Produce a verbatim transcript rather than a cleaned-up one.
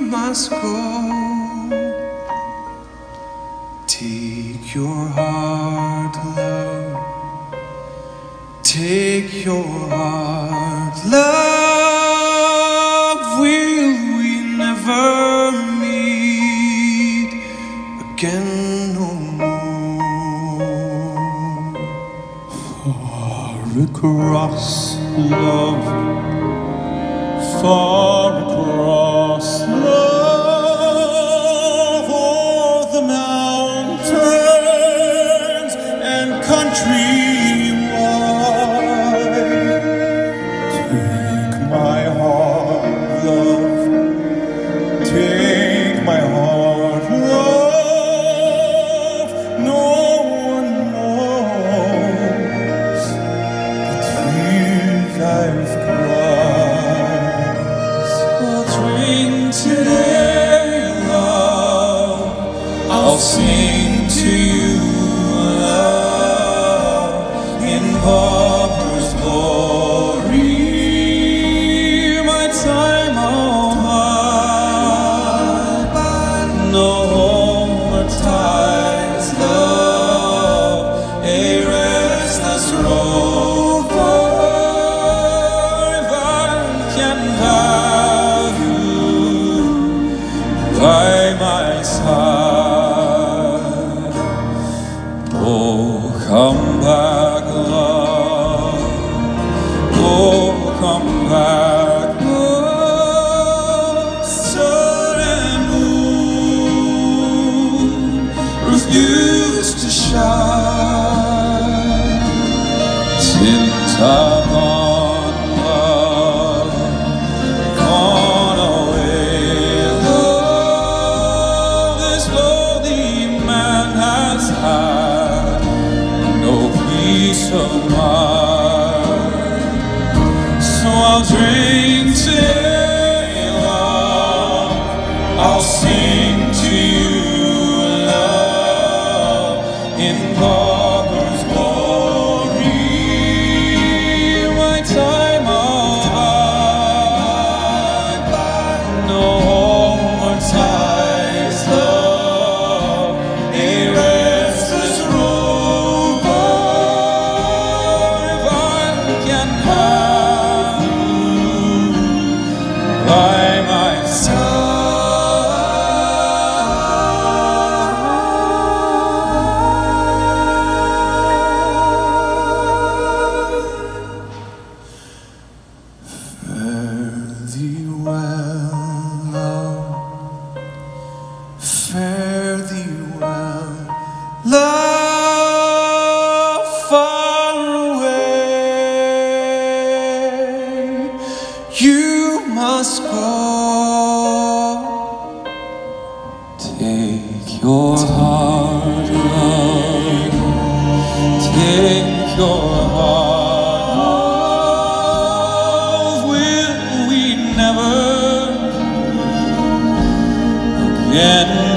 must go. Take your heart, love. Take your heart, love. Will we never meet again no more? Far across, love, far across, love, all the mountains and countrywide. Take my heart, love, take my heart, love. No one knows the tears I've cried. I'll drink today, love. I'll sing to you, love, in pauper's glory. My time I'll hide, no more ties, love, a restless rover. If I can have you by my side, oh, come back, love, oh, come back, love. Sun and moon refuse to shine since I've gone, love, gone away, love. This lonely man has had no peace of mind. So I'll drink today, love. I'll sing to you, love, in pauper's glory. My time I'll hide, no more ties, love, a restless rover. If I can have you by my side. Fare thee well, love. Fare thee well, love, far away. You must go. Take your heart, love. Take your heart, love. Will we never again